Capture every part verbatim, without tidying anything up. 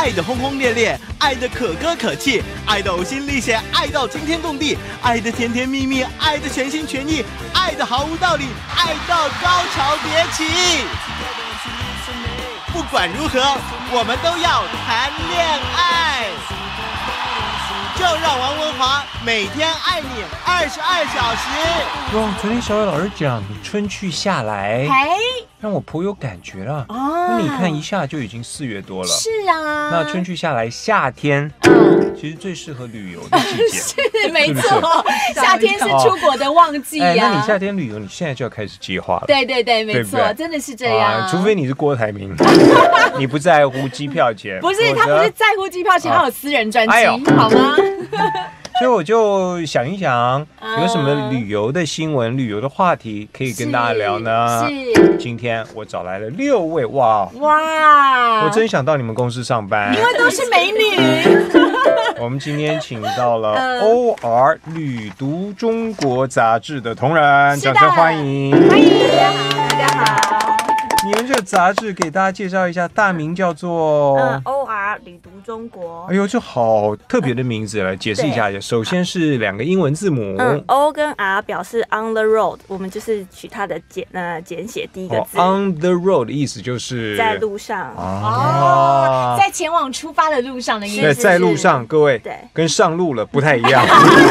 爱的轰轰烈烈，爱的可歌可泣，爱的呕心沥血，爱到惊天动地，爱的甜甜蜜蜜，爱的全心全意，爱的毫无道理，爱到高潮迭起。不管如何，我们都要谈恋爱。就让王文华每天爱你二十二小时。 哇，昨天小伟老师讲春去夏来，让我颇有感觉了。哦，你看一下就已经四月多了。 是啊。 那春去夏来，夏天，嗯，其实最适合旅游的季节。 是没错，夏天是出国的旺季呀。 哎，那你夏天旅游，你现在就要开始计划了。 对对对，没错，真的是这样。 除非你是郭台铭，你不在乎机票钱。 不是，他不是在乎机票钱，他有私人专机，好吗？ 所以我就想一想，有什么旅游的新闻、旅游的话题可以跟大家聊呢？是，今天我找来了六位，哇哇！我真想到你们公司上班， 因为都是美女。 我们今天请到了 O R 旅读中国杂志的同仁，掌声欢迎！ 欢迎大家好，大家好。 你们这个杂志给大家介绍一下，大名叫做嗯 O R 旅读中国。 哎呦，这好特别的名字，来解释一下。首先是两个英文字母， 嗯 ，O 跟 R 表示 on the road， 我们就是取它的简呃简写第一个字。 哦、on the road 的意思就是在路上哦，在前往出发的路上的意思。 对，在路上，各位，对，跟上路了不太一样。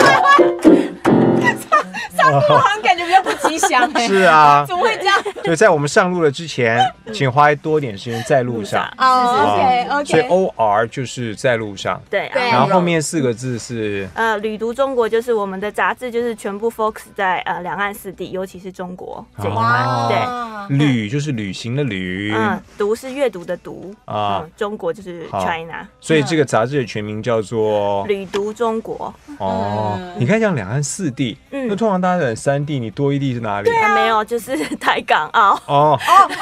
上路好像感觉比较不吉祥哎。 是啊， 怎么会这样？ 就在我们上路了之前，请花多点时间在路上。 哦 ，OK OK。 所以 O R 就是在路上。 对， 然后后面四个字是呃，旅读中国，就是我们的杂志，就是全部 focus 在呃两岸四地，尤其是中国这一块。对， 旅就是旅行的旅， 嗯，读是阅读的读啊，中国就是 China。 所以这个杂志的全名叫做 《旅读中国》。 哦，你看像两岸四地，嗯，那通常大家在三地，你多一地是哪里？ 对啊，没有，就是台港澳。 哦。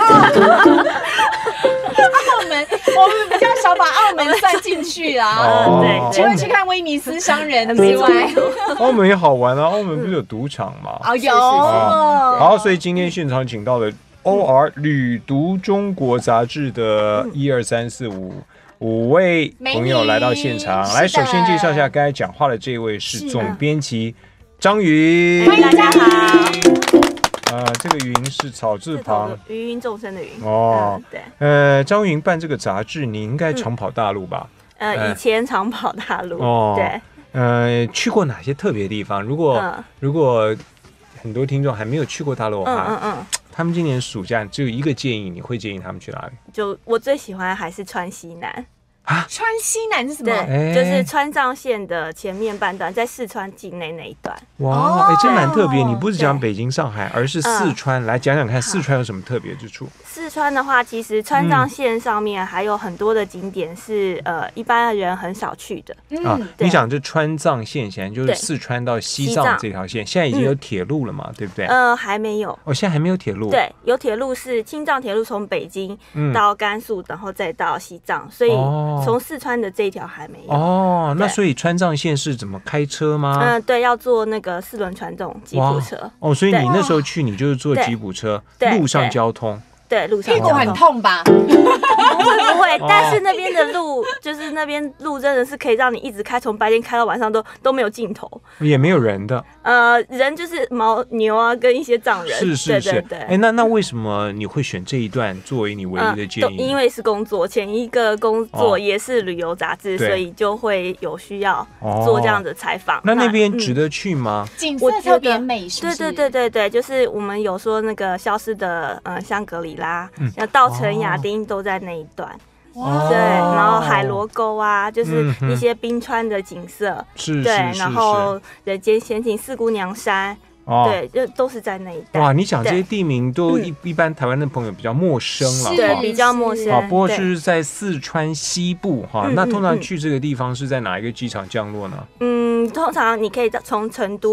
澳门，我们比较少把澳门算进去啊。 哦， 对，除了去看威尼斯商人之外， 澳门也好玩啊。澳门不是有赌场吗？ 哦，有。 好，所以今天现场请到了 O R 旅读中国杂志的一二三四五五位朋友来到现场。来，首先介绍一下刚才讲话的这位是总编辑张云。 大家好。 呃，这个云是草字旁， 芸芸众生的云。 哦，对。呃，张云办这个杂志，你应该常跑大陆吧？ 呃，以前常跑大陆。哦，对。 呃，去过哪些特别地方？如果如果很多听众还没有去过大陆的话，嗯嗯，他们今年暑假只有一个建议，你会建议他们去哪里？ 就我最喜欢还是川西南。 啊， 川西南是什么？ 对，就是川藏线的前面半段，在四川境内那一段。 哇，哎，真蛮特别。你不是讲北京、上海，而是四川，来讲讲看四川有什么特别之处？ 四川的话，其实川藏线上面还有很多的景点是呃一般人很少去的。 啊，你讲这川藏线现在就是四川到西藏这条线，现在已经有铁路了嘛，对不对？ 呃，还没有。 哦，现在还没有铁路。 对，有铁路是青藏铁路，从北京到甘肃，然后再到西藏，所以。从四川的这一条还没有哦，那所以川藏线是怎么开车吗？ 嗯，对，要坐那个四轮传这种吉普车。 哦，所以你那时候去，你就是坐吉普车，路上交通。 对，路上屁股很痛吧？ 不会不会，但是那边的路就是那边路真的是可以让你一直开，从白天开到晚上都都没有尽头， 也没有人的。 呃，人就是牦牛啊，跟一些藏人。 是是是， 对对。 哎，那那为什么你会选这一段作为你唯一的建议？ 因为是工作，前一个工作也是旅游杂志，所以就会有需要做这样的采访。 那那边值得去吗？ 景色特别美，是不是？ 对对对对对，就是我们有说那个消失的呃香格里拉，像稻城亚丁都在那一段。对，然后海螺沟啊，就是一些冰川的景色， 是， 对，然后人间仙境、四姑娘山，对，就都是在那一带。 哇，你讲这些地名都一一般台湾的朋友比较陌生了， 对，比较陌生。 啊，不过是在四川西部哈，那通常去这个地方是在哪一个机场降落呢？ 嗯，通常你可以从成都。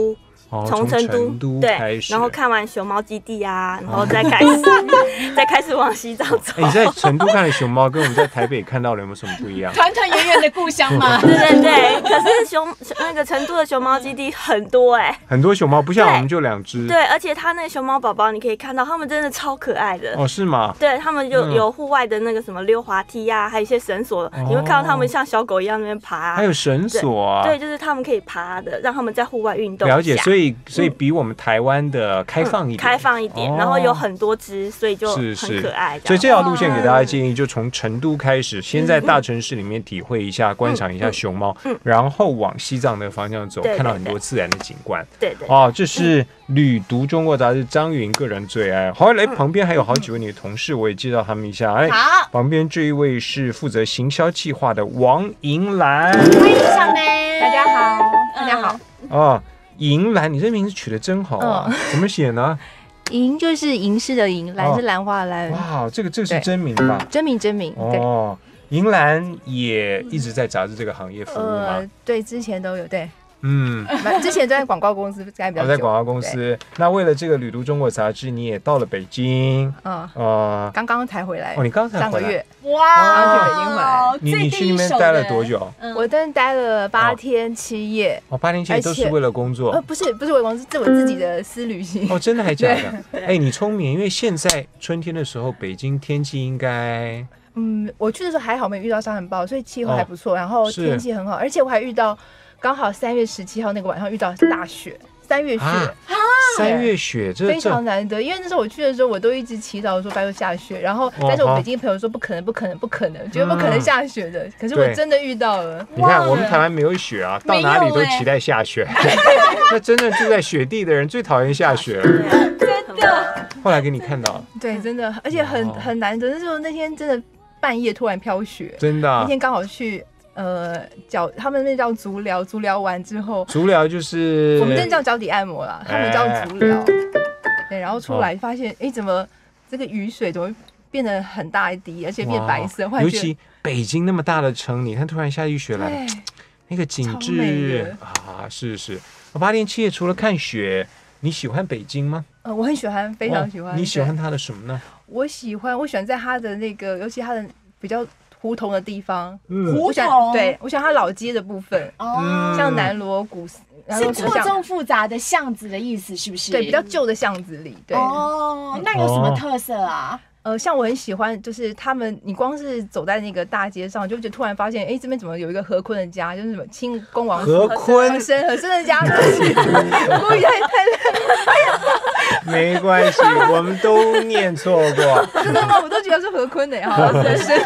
从成都对，然后看完熊猫基地啊，然后再开始再开始往西藏走。 你在成都看的熊猫，跟我们在台北看到的有没有什么不一样？ 团团圆圆的故乡嘛。 对对对，可是熊那个成都的熊猫基地很多哎， 很多熊猫，不像我们就两只。 对，而且它那个熊猫宝宝，你可以看到，它们真的超可爱的。 哦，是吗？ 对，它们就有户外的那个什么溜滑梯呀，还有一些绳索，你会看到它们像小狗一样那边爬。 还有绳索啊？ 对，就是它们可以爬的，让它们在户外运动。 了解，所以所以比我们台湾的开放一点， 开放一点，然后有很多只，所以就很可爱。 所以这条路线给大家建议，就从成都开始，先在大城市里面体会一下、观赏一下熊猫，然后往西藏的方向走，看到很多自然的景观。 对对。 哦，这是旅读中国杂志张云个人最爱。好，来旁边还有好几位你的同事，我也介绍他们一下。哎， 好， 旁边这一位是负责行销计划的王银兰。 欢迎上来， 大家好，大家好。 哦，银兰，你这名字取得真好啊，怎么写呢？ 银就是吟诗的吟，兰是兰花的兰。 哇，这个这个是真名吧？ 真名真名。 哦，银兰也一直在杂志这个行业服务吗？ 呃，对，之前都有对。 嗯， 之前在广告公司待比较久。 在广告公司，那为了这个旅读中国杂志，你也到了北京。 嗯，呃，刚刚才回来。 哦，你刚才上个月。 哇， 刚去北京回来。 你你去那边待了多久？ 我在那待了八天七夜。 哦，八天七夜都是为了工作？ 呃，不是，不是为了工作，是我自己的私旅行。 哦，真的还假的？哎，你聪明，因为现在春天的时候，北京天气应该…… 嗯，我去的时候还好没遇到沙尘暴，所以气候还不错，然后天气很好，而且我还遇到。刚好三月十七号那个晚上遇到大雪，三月雪， 三月雪，这非常难得。因为那时候我去的时候，我都一直祈祷说拜托下雪，然后但是我北京朋友说不可能，不可能，不可能，绝对不可能下雪的。可是我真的遇到了。 你看，我们台湾没有雪啊，到哪里都期待下雪。那真正住在雪地的人最讨厌下雪了。 真的。 后来给你看到。 对，真的，而且很很难得。那时候那天真的半夜突然飘雪， 真的。 那天刚好去。呃，脚他们那叫足疗，足疗完之后， 足疗就是我们真叫脚底按摩啦，他们叫足疗。对，然后出来发现，哎，怎么这个雨水怎么变得很大一滴，而且变白色？ 尤其北京那么大的城，你看突然下起雪来，那个景致啊，是是。八天七夜除了看雪，你喜欢北京吗？ 呃，我很喜欢，非常喜欢。 你喜欢它的什么呢？ 我喜欢，我喜欢在它的那个，尤其它的比较。胡同的地方， 嗯，胡同， 对我想它老街的部分，哦，像南锣鼓， 是错综复杂的巷子的意思，是不是？ 对，比较旧的巷子里，对。 哦，那有什么特色啊？ 呃，像我很喜欢，就是他们，你光是走在那个大街上，就觉得突然发现，哎，这边怎么有一个和坤的家，就是什么清宫王和坤和珅和珅的家，故意太太没关系，我们都念错过。 真的吗？我都觉得是和坤的，哈，和珅。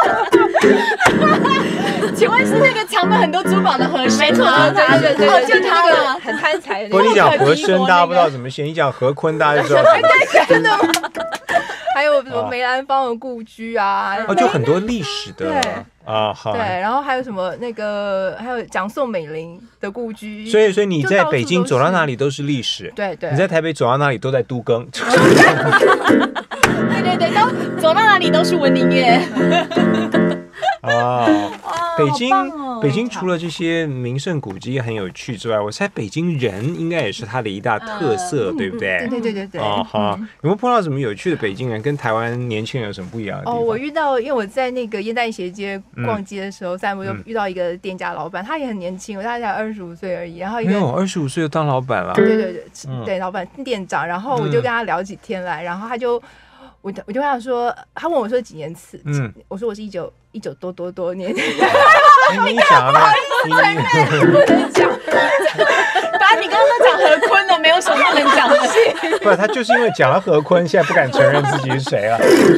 请问是那个藏了很多珠宝的和珅吗？ 对对对， 就他了， 很贪财的。 不过你讲和珅，大家不知道怎么写；你讲和坤，大家就知道。 真的吗？还有什么梅兰芳的故居啊？ 哦，就很多历史的啊，好。 对，然后还有什么那个，还有讲宋美龄的故居。 所以，所以你在北京走到哪里都是历史。 对对。 你在台北走到哪里都在都更。 对对对，都走到哪里都是文林月。 啊，北京，北京除了这些名胜古迹很有趣之外，我猜北京人应该也是它的一大特色，对不对？ 对对对对。 哦，好，有没有碰到什么有趣的北京人，跟台湾年轻人有什么不一样的地方？ 哦，我遇到，因为我在那个耶诞斜街逛街的时候，散步就遇到一个店家老板，他也很年轻，我大概才二十五岁而已。然后一个二十五岁就当老板了。 对对对，对，老板店长。然后我就跟他聊几天来，然后他就。我我就跟他说，他问我说几年次，嗯，我说我是一九一九多多多年。 你讲了， 不能讲， 把你刚刚都讲和坤了，没有什么不能讲的。 不，他就是因为讲了和坤，现在不敢承认自己是谁了。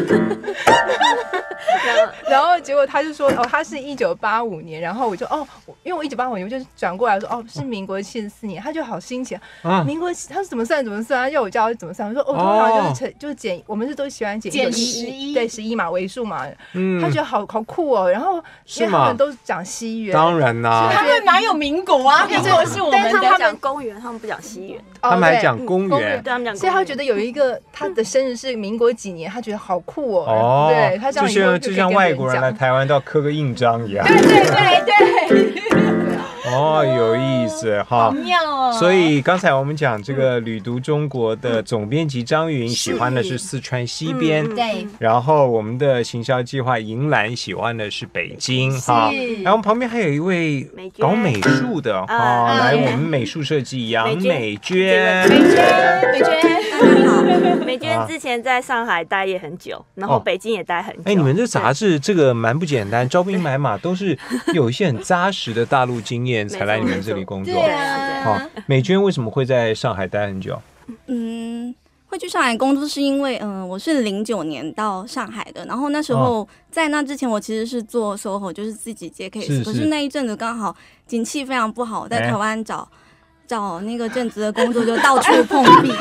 然后结果他就说，哦，他是一九八五年，然后我就哦，因为我一九八五年，我就转过来说，哦，是民国七十四年，他就好新奇啊，民国他是怎么算怎么算，他要我教怎么算，我说哦，通常就是就是减，我们是都喜欢减减十一， 对，十一嘛，为数嘛，嗯，他觉得好好酷哦，然后因为他们都讲西元， 当然啦， 他们哪有民国啊？民国是我们的， 他们讲公元，他们不讲西元， 他们还讲公元， 对他们讲， 所以他觉得有一个他的生日是民国几年，他觉得好酷哦，对他这样就像就像外国人来台湾都要刻个印章一样， 对对对对。 哦，有意思哈， 妙哦。 所以刚才我们讲这个旅读中国的总编辑张云喜欢的是四川西边， 对， 然后我们的行销计划银兰喜欢的是北京哈，然后旁边还有一位搞美术的哈，来我们美术设计杨美娟， 美娟，美娟， 美娟之前在上海待也很久，然后北京也待很久。 哎，你们这杂志这个蛮不简单，招兵买马都是有一些很扎实的大陆经验才来你们这里工作。 对啊， 好，美娟为什么会在上海待很久？ 嗯，会去上海工作是因为，嗯、呃，我是零九年到上海的，然后那时候、哦、在那之前我其实是做 S O H O， 就是自己接 case， 是是， 可是那一阵子刚好景气非常不好，在台湾找。哎找那个正职的工作就到处碰壁，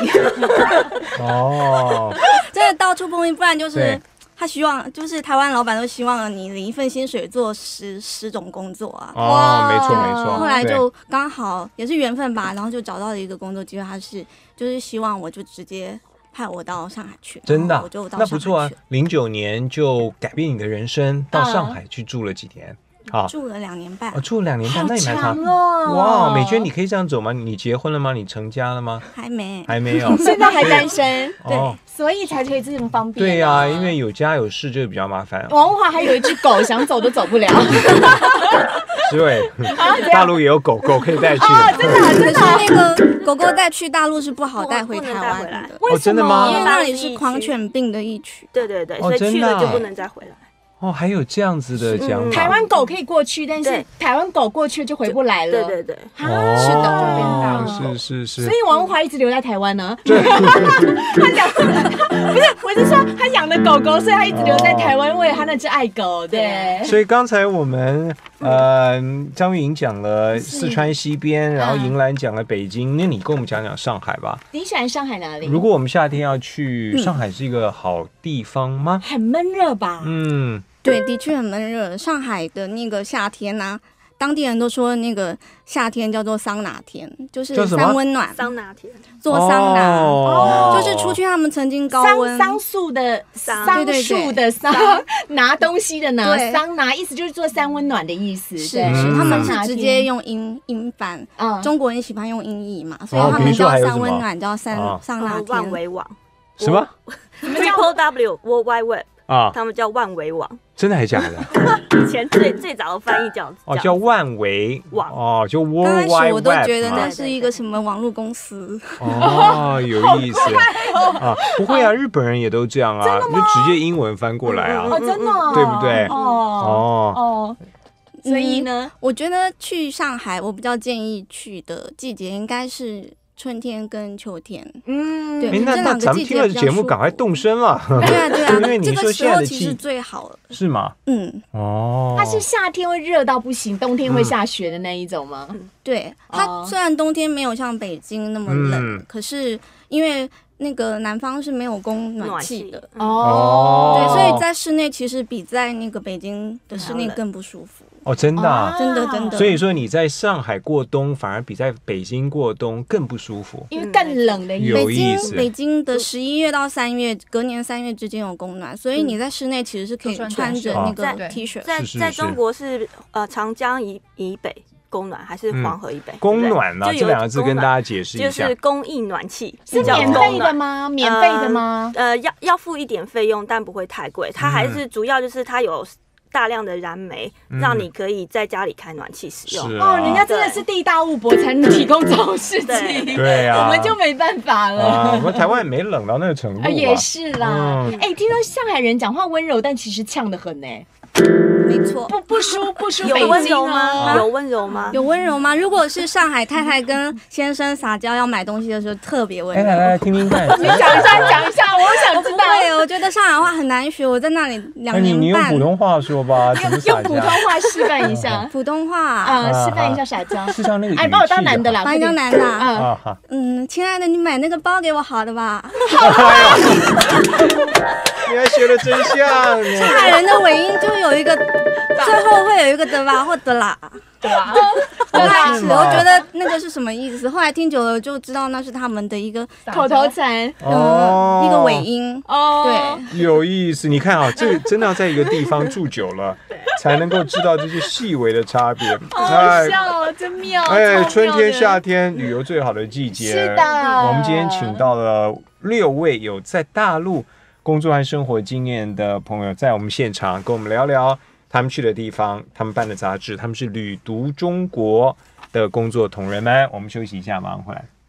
哦， 真的到处碰壁，不然就是他希望，就是台湾老板都希望你领一份薪水做十十种工作啊。 哦，没错没错。 后来就刚好也是缘分吧，然后就找到了一个工作机会，他是就是希望我就直接派我到上海去， 真的、啊， 我就到那不错啊。零九年就改变你的人生，到上海去住了几年。啊， 住了两年半， 哦，住了两年半，那也蛮长哦。 哇，美娟，你可以这样走吗？你结婚了吗？你成家了吗？ 还没， 还没有， 现在还单身，对， 哦、 所以才可以这么方便、啊。 对呀、啊，因为有家有室就比较麻烦。 王华还有一只狗，想走都走不了。 是喂，大陆也有狗狗可以带去。 哦，真的、啊，真的、啊。 可是那个狗狗带去大陆是不好带回台湾的。 哦，真的吗？ 因为那里是狂犬病的疫区。 对对对，所以去了就不能再回来。 哦，还有这样子的讲法。 台湾狗可以过去，但是台湾狗过去就回不来了。 对对对， 哦， 是的， 是是是。 所以王华一直留在台湾呢。他养，不是，我是说他养的狗狗，所以他一直留在台湾，为了他那只爱狗。对。 所以刚才我们呃张玉莹讲了四川西边，然后银兰讲了北京，那你跟我们讲讲上海吧。 你喜欢上海哪里？ 如果我们夏天要去上海，是一个好地方吗？ 很闷热吧？ 嗯。 对，的确很闷热。上海的那个夏天呢、啊，当地人都说那个夏天叫做桑拿天，就是三温暖。 桑拿天， 做桑拿， 哦、 就是出去他们曾经高温桑树的桑树的桑，拿东西的拿，桑拿意思就是做三温暖的意思。 是是，他们是直接用音音翻，嗯，中国人喜欢用音译嘛，所以他们叫三温暖，叫三桑拿天。 万维网什么 ？Triple W World Wide Web。啊，他们叫万维网， 真的还是假的？ 以前最最早的翻译叫哦，叫万维网哦，就 World Wide Web。 刚开始我都觉得那是一个什么网络公司。 哦，有意思啊！不会啊，日本人也都这样啊，就直接英文翻过来啊。 哦，真的， 对不对？ 哦哦哦。 所以呢， 我觉得去上海，我比较建议去的季节应该是春天跟秋天，嗯，对， 那那咱们听了节目，赶快动身了。 对啊，对啊， 因为你说现在的其实最好了， 是吗？ 嗯， 哦， 它是夏天会热到不行，冬天会下雪的那一种吗？ 嗯、对，它虽然冬天没有像北京那么冷，嗯、可是因为那个南方是没有供暖气的哦， 对，所以在室内其实比在那个北京的室内更不舒服。 哦，真的、啊， 真的真的。 所以说你在上海过冬，反而比在北京过冬更不舒服， 因为更冷的意思。 有意思。 北京的十一月到三月，隔年三月之间有供暖，所以你在室内其实是可以穿着那个 T 恤。 在在中国是呃长江以以北供暖还是黄河以北？ 供暖呢？这两个字跟大家解释一下。 就是供应暖气， 是免费的吗？免费的吗？ 呃，要要付一点费用，但不会太贵。它还是主要就是它有大量的燃煤，让你可以在家里开暖气使用。 哦， 人家真的是地大物博才能提供这种事情。 对啊， 我们就没办法了。 我们台湾也没冷到那个程度。 也是啦。哎，听说上海人讲话温柔，但其实呛得很呢。 没错， 不不输不输有温柔吗？有温柔吗？ 有温柔吗？如果是上海太太跟先生撒娇要买东西的时候，特别温柔。 来来来，听听看。 你讲一下，讲一下，我想知道。 对，我觉得上海话很难学，我在那里两年半。 你用普通话说吧，怎么撒娇？ 用普通话示范一下。 普通话啊，示范一下撒娇。 是像那个。 哎，把我当男的啦， 把你当男的。 啊好。 嗯，亲爱的，你买那个包给我好的吧？ 你还学的真像。 上海人的尾音就有一个。最后会有一个的吧或的啦， 对吧？ 刚开始我觉得那个是什么意思？后来听久了就知道那是他们的一个口头禅哦，一个尾音哦， 对，有意思。你看啊，这真的要在一个地方住久了，才能够知道这些细微的差别。 好好笑哦，真妙！ 哎，春天、夏天旅游最好的季节。 是的， 我们今天请到了六位有在大陆工作和生活经验的朋友，在我们现场跟我们聊聊他们去的地方，他们办的杂志，他们是旅读中国的工作同仁们。我们休息一下，马上回来。